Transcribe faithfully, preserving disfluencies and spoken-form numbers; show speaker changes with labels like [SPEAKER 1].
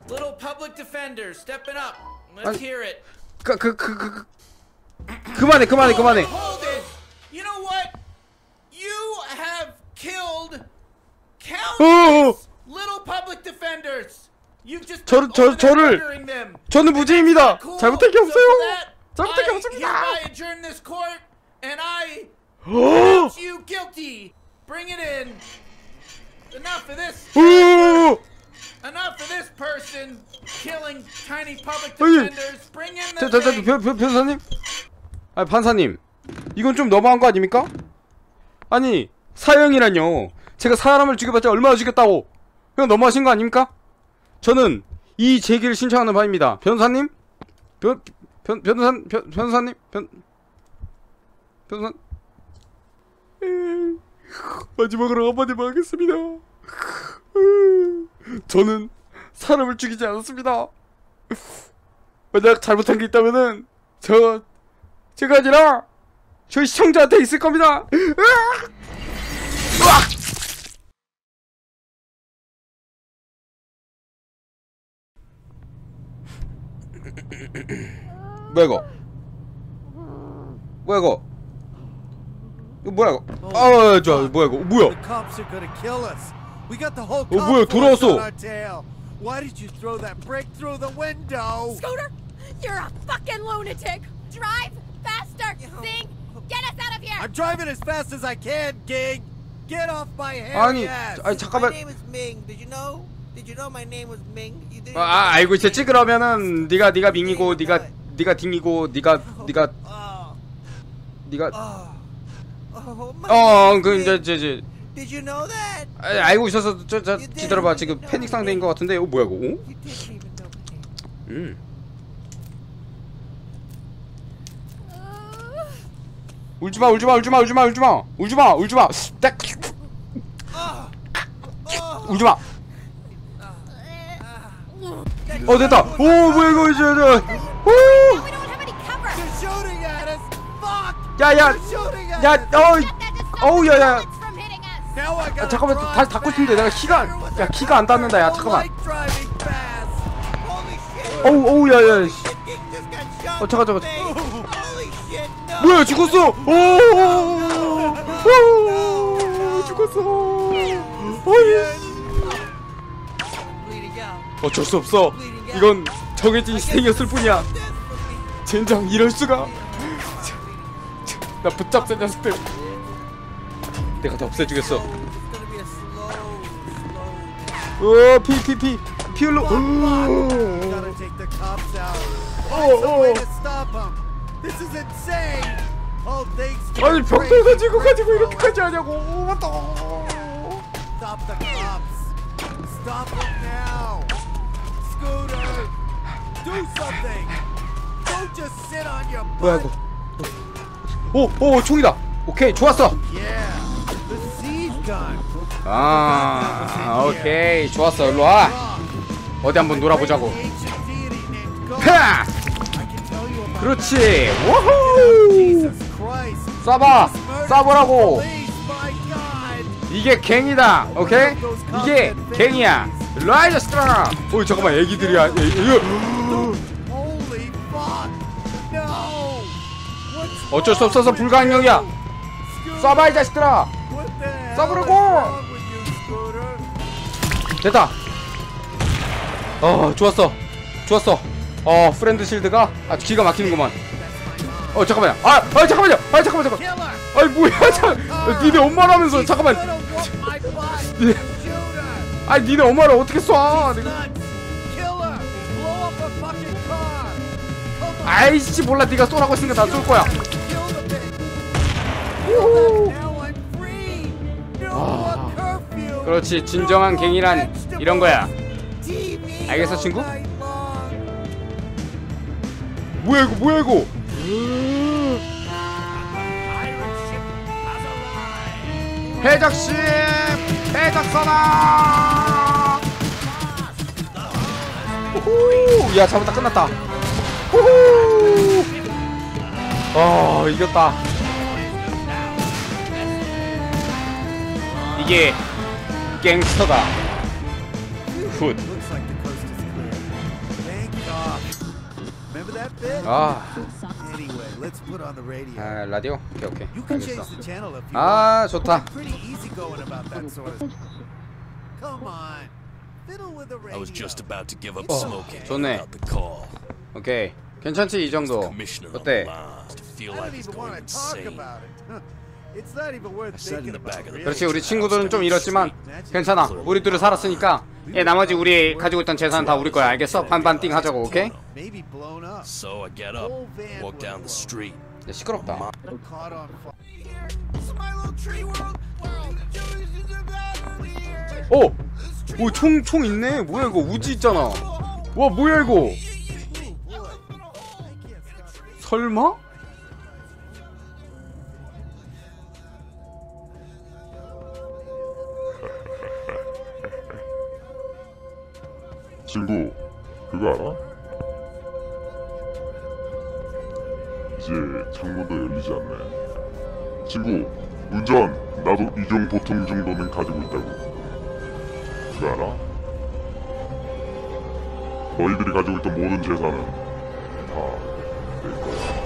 [SPEAKER 1] Little public defender stepping up. Let's hear it.
[SPEAKER 2] 그 그 그 그 그만해 그만해 그만해.
[SPEAKER 1] Hold it. You know what? You have killed countless little public defenders. You've just
[SPEAKER 2] 저 저 저를 저는 무죄입니다. 잘못한 게 없어요. 잘못한 게 없습니다.
[SPEAKER 1] I adjourn this court and I pronounce you guilty. Bring it in. Enough of this. Enough of this person killing tiny public defenders. Bring in the.
[SPEAKER 2] 저 저 저 변호사님. 아 판사님, 이건 좀 너무한 거 아닙니까? 아니 사형이란요. 제가 사람을 죽여봤자 얼마나 죽였다고. 그냥 너무하신 거 아닙니까? 저는 이 제기를 신청하는 바입니다. 변호사님, 변 변 변호사 변 변호사님 변 변호사. 마지막으로 한마디만 하겠습니다. 저는 사람을 죽이지 않았습니다. 만약 잘못한 게 있다면은 저 제가 아니라 저희 시청자한테 있을 겁니다. 뭐야 이거? 뭐야 이거? 이거 뭐야 이거? 아, 저 뭐야 이거? 뭐야? 어 뭐야 돌아왔어?
[SPEAKER 3] Why did you throw that brick through the window?
[SPEAKER 4] Scooter, you're a fucking lunatic. Drive faster, Sing. Get us out of here.
[SPEAKER 3] I'm driving as fast as I can, King. Get off my head.
[SPEAKER 2] 아니, 아니 잠깐만.
[SPEAKER 5] My name is Ming. Did you know? Did you know my name was Ming? You didn't.
[SPEAKER 2] 아, 알고 있었지. 그러면은 네가 네가 밍이고 네가 네가 딩이고 네가 네가 네가 어, 그 이제 이제
[SPEAKER 5] Did you know that?
[SPEAKER 2] 아, 알고 있어서 저 저 기다려봐. 지금 패닉 상태인 것 같은데. 어 뭐야 이거? 음. 울지마 울지마 울지마 울지마 울지마 울지마 울지마 딱 울지마. 어 됐다. 오 뭐야 이거 이제 야야 야 어이 어우 야야 야 잠깐만 다시 닫고 싶은데 내가 키가 야 키가 안 닿는다. 야 잠깐만. 어우 어우 야야 어 잠깐 잠깐 뭐야 죽었어. 오 죽었어. 어이 어쩔 수 없어. 이건 정해진 희생이었을 뿐이야. 젠장 이럴 수가. 나 붙잡자 녀석들. 내가 다 없애주겠어. 오 피 피 피 피 흘러. 아니 병들 가지고 가지고 이렇게까지 하냐고.
[SPEAKER 3] Stop it now! Scooter! Do something! Don't just sit on your butt!
[SPEAKER 2] 뭐야 이거? 오! 오! 총이다! 오케이 좋았어!
[SPEAKER 3] Yeah! The siege gun!
[SPEAKER 2] 아 오케이 좋았어. 일로와! 어디 한번 놀아보자고. 파! 그렇지! 워호! 쏴봐! 쏴보라고! 이게 갱이다. 오케이? 이게 갱이야. 라이저스트라. 어이 잠깐만 애기들이야. 어쩔 수 없어서 불가항력이야. 쏴봐 이 자식들아. 쏴보라고. 됐다. 어 좋았어. 좋았어. 어 프렌드 실드가 아주 기가 막히는구만. 어 잠깐만요. 아, 아 잠깐만요. 아 잠깐만 잠깐. 아이 뭐야 참. 니네 엄마라면서 잠깐만. 니네, 아니 니네 엄마를 어떻게 쏴? 내가. 아이씨 몰라. 네가 쏘라고 했으니까 나 쏠 거야. 아, 그렇지 진정한 갱이란 이런 거야. 알겠어 친구? 뭐야 이거 뭐야 이거? 해적심! 해적선아! 우후! 야 잡았다 끝났다. 우후! 어 이겼다. 이게 갱스터다. 굿.
[SPEAKER 3] Remember that bit?
[SPEAKER 2] 아,
[SPEAKER 3] Anyway, let's put on the radio.
[SPEAKER 2] 아 라디오? 오케이 오케이
[SPEAKER 3] You can
[SPEAKER 2] 알겠어.
[SPEAKER 3] change the channel if you
[SPEAKER 2] 아
[SPEAKER 3] want.
[SPEAKER 2] 좋다.
[SPEAKER 3] We're pretty easygoing about that sort of. Come on, fiddle with the radio.
[SPEAKER 6] I was just about to give up
[SPEAKER 2] 어,
[SPEAKER 6] smoking
[SPEAKER 2] 좋네.
[SPEAKER 6] without the call.
[SPEAKER 2] 오케이 괜찮지 이 정도.
[SPEAKER 6] Commissioner on
[SPEAKER 2] 어때?
[SPEAKER 6] the line to feel
[SPEAKER 3] I
[SPEAKER 6] like
[SPEAKER 3] don't
[SPEAKER 6] he's
[SPEAKER 3] even
[SPEAKER 6] going
[SPEAKER 3] want to talk
[SPEAKER 6] insane.
[SPEAKER 3] about it. It's not even worth
[SPEAKER 6] I sat in
[SPEAKER 3] thinking
[SPEAKER 6] the back
[SPEAKER 3] about.
[SPEAKER 6] of the
[SPEAKER 3] Really.
[SPEAKER 2] 그렇지 우리 친구들은 좀 이렇지만 괜찮아. 우리 둘이 살았으니까. 예 나머지 우리 가지고 있던 재산 다 우리 거야 알겠어? 반반띵 하자고 오케이?
[SPEAKER 3] Maybe blown up.
[SPEAKER 6] So I get up, walk down the street.
[SPEAKER 2] 야, 시끄럽다.
[SPEAKER 3] Caught on fire.
[SPEAKER 1] It's my little tree world. World.
[SPEAKER 2] 오! 오, 총, 총 있네. 뭐야 이거 우지 있잖아. 와 뭐야 이거. 설마?
[SPEAKER 7] 친구, 그거 알아? 이제 창문도 열리지 않네. 친구, 운전! 나도 이종 보통 정도는 가지고 있다고. 그거 알아? 너희들이 가지고 있던 모든 재산은 다 내 거야.